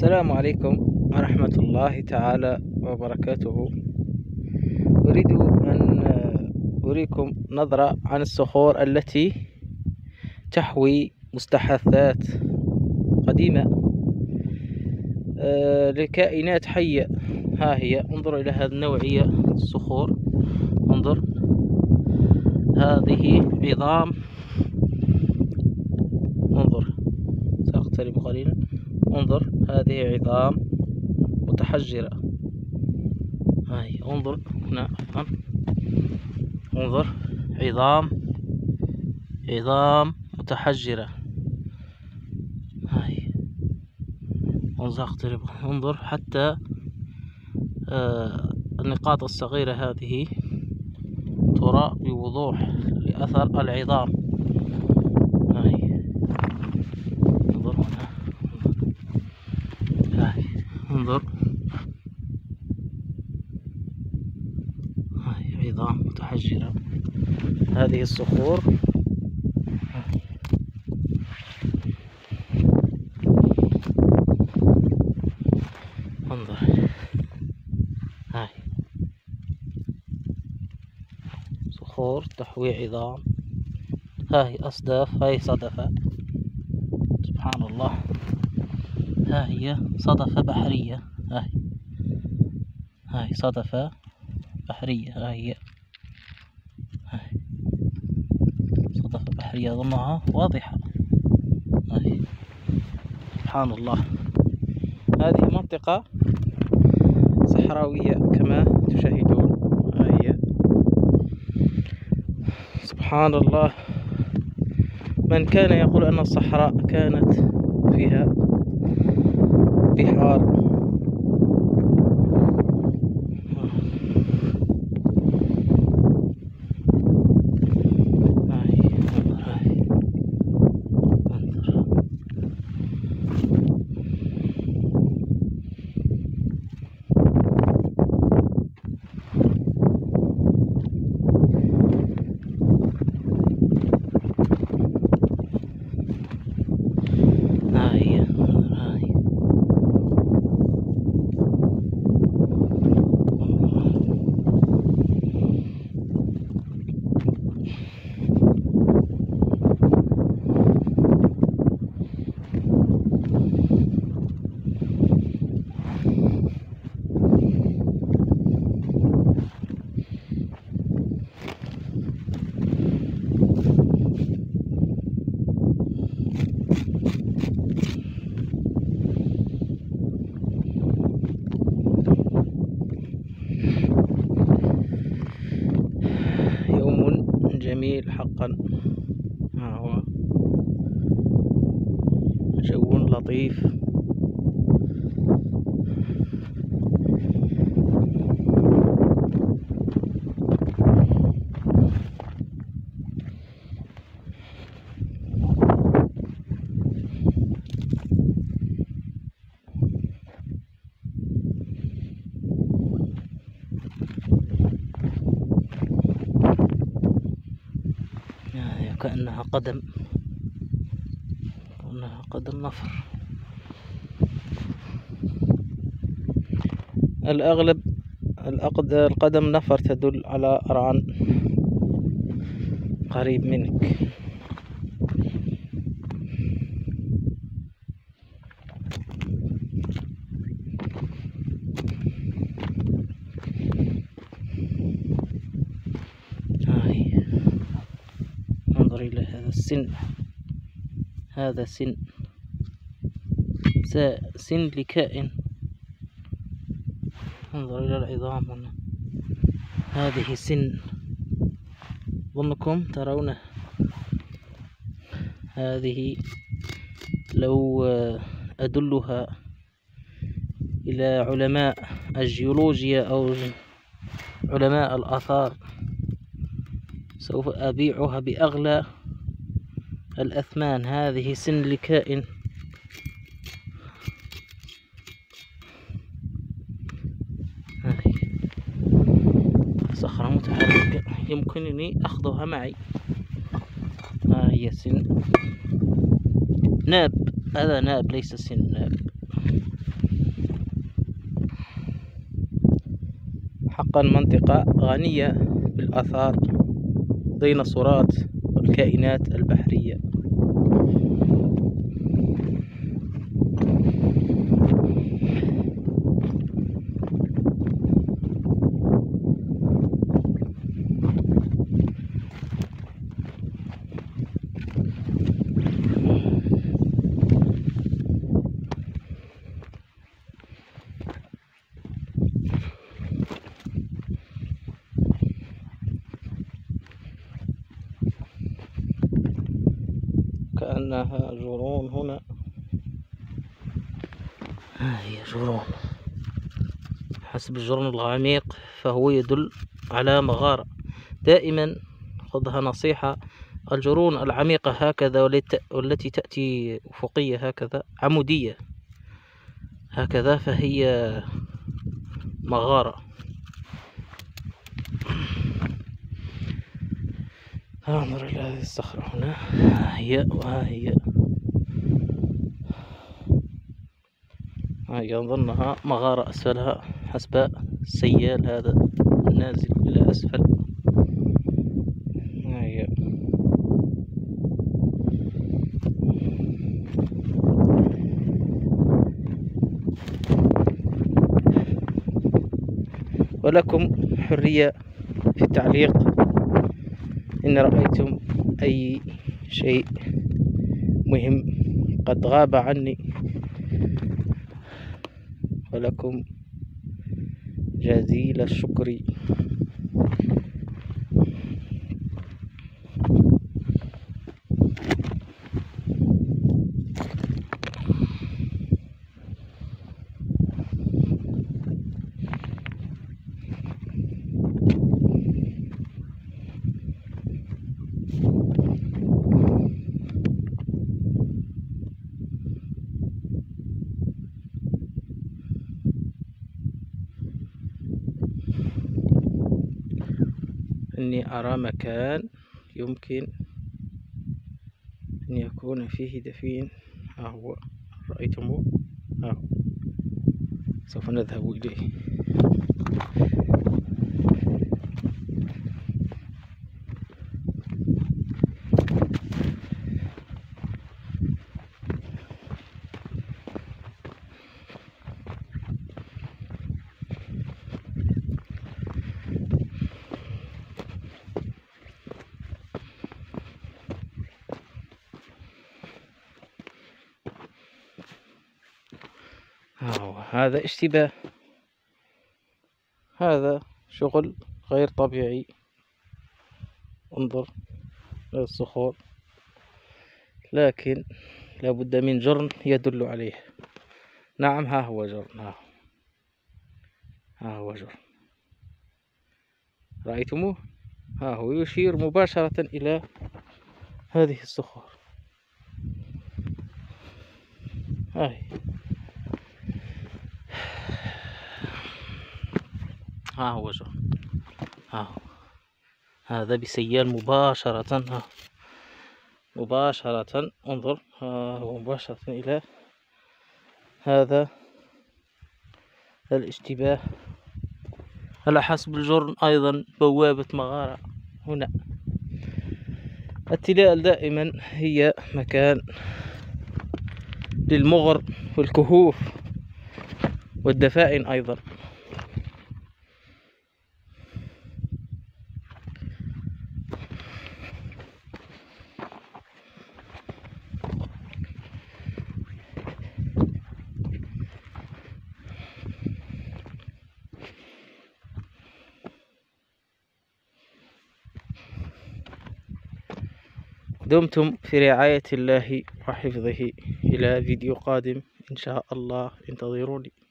السلام عليكم ورحمة الله تعالى وبركاته. أريد أن أريكم نظرة عن الصخور التي تحوي مستحثات قديمة لكائنات حية. ها هي، انظروا إلى هذه النوعية الصخور. انظر، هذه عظام. انظر، سأقترب قليلا. انظر، هذه عظام متحجرة. هاي، انظر هنا. انظر، عظام متحجرة. هاي، انظر، اقترب. انظر حتى النقاط الصغيرة هذه ترى بوضوح لأثر العظام. هاي، انظر هنا. هاي، انظر، هاي عظام متحجرة. هذه الصخور. انظر، هاي صخور تحوي عظام. هاي أصداف، هاي صدفة. سبحان الله، ها هي صدفة بحرية. هاي صدفة بحرية. هاي صدفة بحرية، أظنها واضحة. هاي، سبحان الله. هذه منطقة صحراوية كما تشاهدون. هاي، سبحان الله. من كان يقول أن الصحراء كانت فيها بحار. يوم جميل حقا. ها هو جو لطيف. كأنها قدم نفر. الأغلب القدم نفر تدل على رعن قريب منك. هاي، انظر إلى هذا السن. هذا سن لكائن. انظر إلى العظام هنا. هذه سن، ظنكم ترونه. هذه لو أدلها إلى علماء الجيولوجيا أو علماء الآثار سوف أبيعها بأغلى الأثمان. هذه سن لكائن. هذه صخرة متحركة يمكنني أخذها معي. ها هي سن ناب. هذا ناب ليس سن ناب. حقا منطقة غنية بالآثار، ديناصورات والكائنات البحرية. كأنها جرون هنا، هي جرون. حسب الجرن العميق فهو يدل على مغارة. دائما خذها نصيحة، الجرون العميقة هكذا والتي تأتي أفقية هكذا عمودية هكذا فهي مغارة. انظر إلى هذه الصخرة هنا، ها هي وها هي، هي أظنها مغارة أسفلها حسب السيال هذا النازل إلى أسفل. هي ولكم حرية في التعليق إن رأيتم أي شيء مهم قد غاب عني، ولكم جزيل الشكر. إني أرى مكان يمكن أن يكون فيه دفين. ها هو، رأيتموه؟ ها هو، سوف نذهب إليه. هذا اشتباه، هذا شغل غير طبيعي. انظر إلى الصخور، لكن لابد من جرن يدل عليه. نعم، ها هو جرن، ها هو جرن، رأيتموه؟ ها هو يشير مباشرة إلى هذه الصخور. هاي، ها هو جرن، ها هو، هذا بسيال مباشرة، مباشرة. انظر، ها هو مباشرة إلى هذا الاشتباه. على حسب الجرن أيضا بوابة مغارة هنا. التلال دائما هي مكان للمغر والكهوف والدفائن أيضا. دمتم في رعاية الله وحفظه. إلى فيديو قادم إن شاء الله، انتظروني.